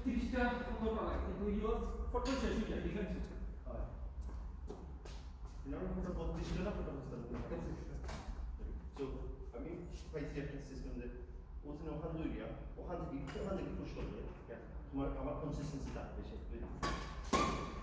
30টা 15টা লাগে কিন্তু your photo শেষ হয়ে যায় ঠিক আছে হয় ফটো 32 টা ফটো বুঝতে তো আমি পাইছি একটা সিস্টেম যে ওখানে ওখান দইয়া ওখান থেকে পুশ করলে তোমার আমার কনসিস্টেন্সি থাকবে সে